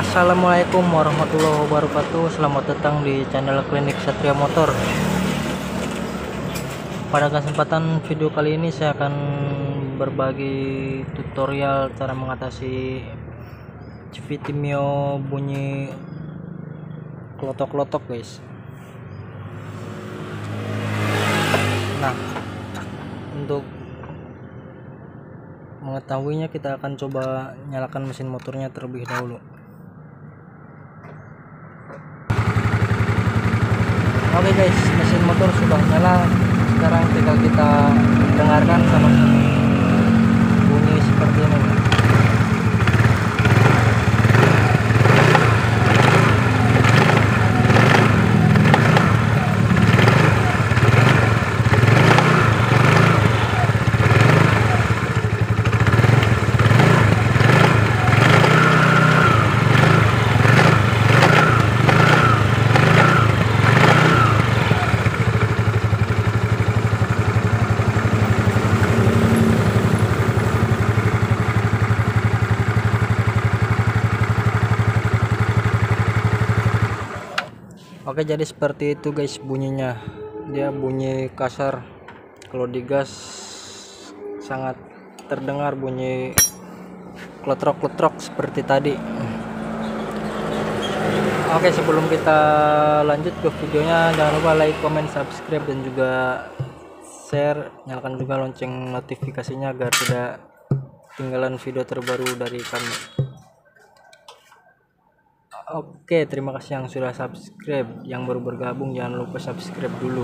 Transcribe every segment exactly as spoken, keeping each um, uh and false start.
Assalamualaikum warahmatullahi wabarakatuh. Selamat datang di channel Klinik Satria Motor. Pada kesempatan video kali ini saya akan berbagi tutorial cara mengatasi C V T Mio bunyi klotok-klotok, guys. Nah, untuk mengetahuinya kita akan coba nyalakan mesin motornya terlebih dahulu. Oke guys, mesin motor sudah nyala. Sekarang tinggal kita dengarkan sama-sama bunyi seperti ini. Oke, jadi seperti itu guys bunyinya. Dia bunyi kasar, kalau digas sangat terdengar bunyi kletrok-kletrok seperti tadi. Oke, sebelum kita lanjut ke videonya, jangan lupa like, comment, subscribe, dan juga share. Nyalakan juga lonceng notifikasinya agar tidak ketinggalan video terbaru dari kami. Oke, terima kasih yang sudah subscribe. Yang baru bergabung jangan lupa subscribe dulu.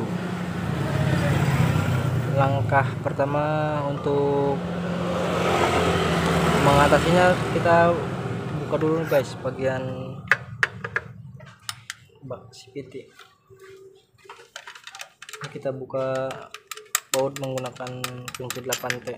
Langkah pertama untuk mengatasinya, kita buka dulu guys bagian bak C V T. Ini kita buka baut menggunakan kunci delapan T.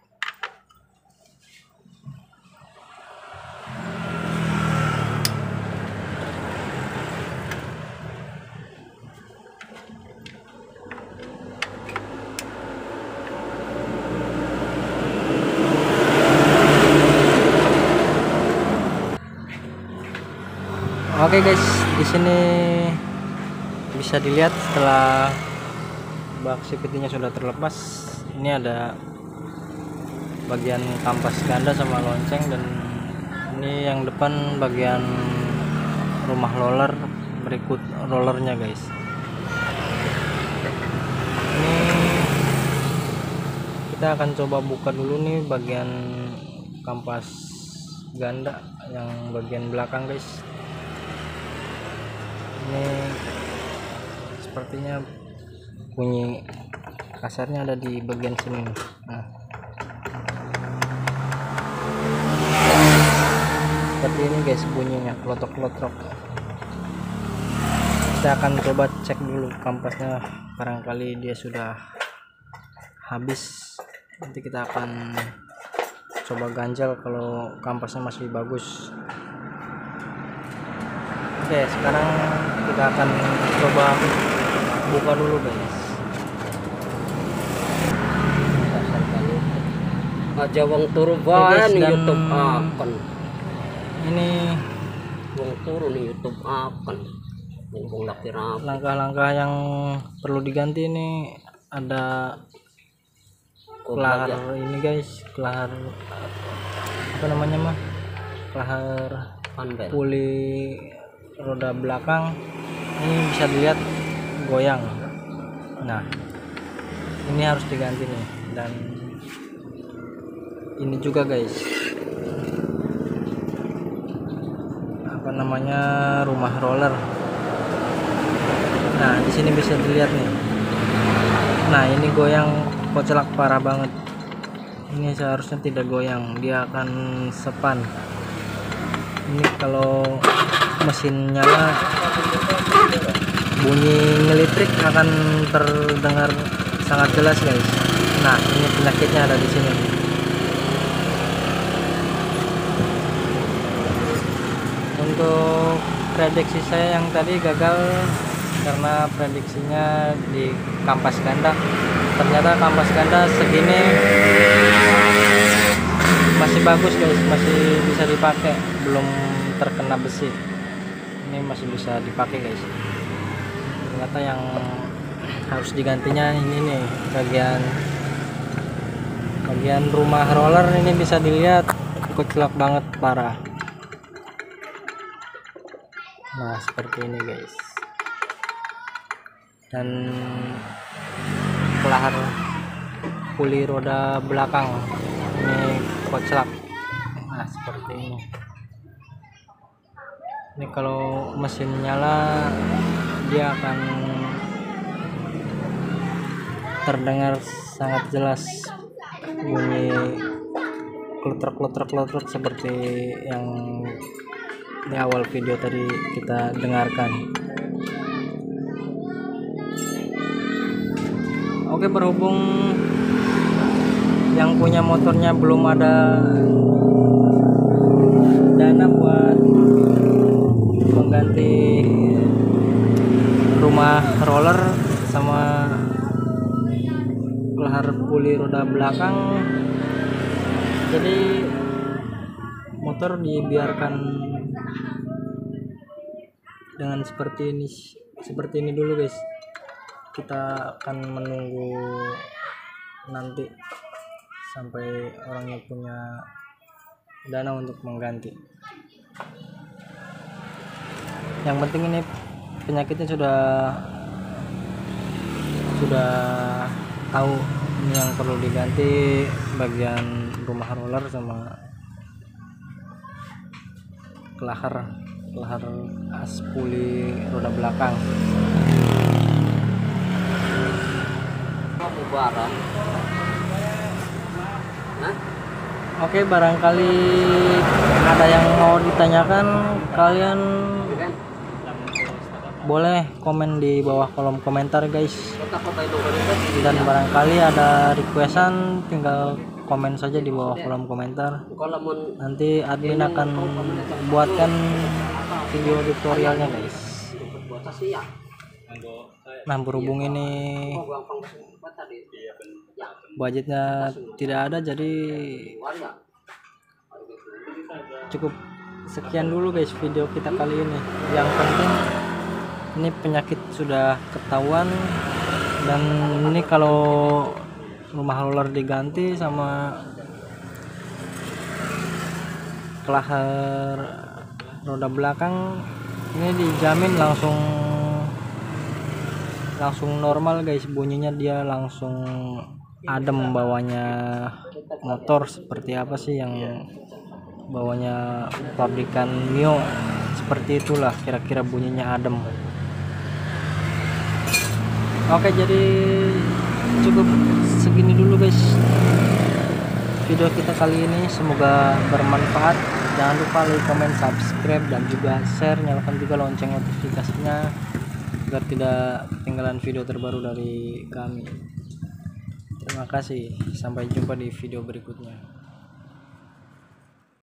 Oke guys, di sini bisa dilihat setelah bak C V T-nya sudah terlepas, ini ada bagian kampas ganda sama lonceng, dan ini yang depan bagian rumah roller berikut rollernya guys. Ini kita akan coba buka dulu nih bagian kampas ganda yang bagian belakang guys. Ini sepertinya bunyi kasarnya ada di bagian sini. Nah, seperti ini guys bunyinya, klotok-klotok. Kita akan coba cek dulu kampasnya, barangkali dia sudah habis. Nanti kita akan coba ganjal kalau kampasnya masih bagus. Oke, sekarang kita akan coba buka dulu guys. Aja wong turu bae ning YouTube akan. Ini Wong turu ning YouTube akan. Ning wong laki rapi. Langkah-langkah yang perlu diganti ini ada kelahar ini guys, kelahar apa namanya mah? Kelahar Panbel. puli roda belakang. Ini bisa dilihat goyang. Nah, ini harus diganti nih. Dan ini juga guys, apa namanya, rumah roller. Nah, di sini bisa dilihat nih. Nah, ini goyang koclak parah banget. Ini seharusnya tidak goyang, dia akan sepan. Ini kalau mesin nyala, bunyi ngelitrik akan terdengar sangat jelas guys. Nah, ini penyakitnya ada di sini. Untuk prediksi saya yang tadi gagal karena prediksinya di kampas ganda. Ternyata kampas ganda segini masih bagus guys, masih bisa dipakai, belum terkena besi. Ini masih bisa dipakai guys. Ternyata yang harus digantinya ini nih, bagian bagian rumah roller ini bisa dilihat kecilak banget parah. Nah seperti ini guys, dan kelahar puli roda belakang ini koclak. Nah seperti ini. Ini kalau mesin nyala dia akan terdengar sangat jelas bunyi kletrek kletrek kletrek seperti yang di awal video tadi kita dengarkan. Oke, berhubung yang punya motornya belum ada dana buat mengganti rumah roller sama kelahar puli roda belakang, jadi motor dibiarkan dengan seperti ini seperti ini dulu guys. Kita akan menunggu nanti sampai orangnya punya dana untuk mengganti. Yang penting ini penyakitnya sudah sudah tahu ini yang perlu diganti, bagian rumah roller sama kelahar kelahar as puli roda belakang. Barang. Hah? Oke, barangkali ada yang mau ditanyakan, kalian boleh komen di bawah kolom komentar guys. Dan barangkali ada requestan, tinggal komen saja di bawah kolom komentar. Nanti admin akan buatkan video tutorialnya guys. Nah berhubung ini budgetnya tidak ada, jadi cukup sekian dulu guys video kita kali ini. Yang penting ini penyakit sudah ketahuan, dan ini kalau rumah roller diganti sama kelahar roda belakang ini dijamin langsung langsung normal guys, bunyinya dia langsung adem bawanya. Motor seperti apa sih yang bawanya pabrikan Mio, seperti itulah kira-kira bunyinya adem. Oke, jadi cukup segini dulu guys video kita kali ini, semoga bermanfaat. Jangan lupa like, comment, subscribe, dan juga share. Nyalakan juga lonceng notifikasinya agar tidak ketinggalan video terbaru dari kami. Terima kasih, sampai jumpa di video berikutnya.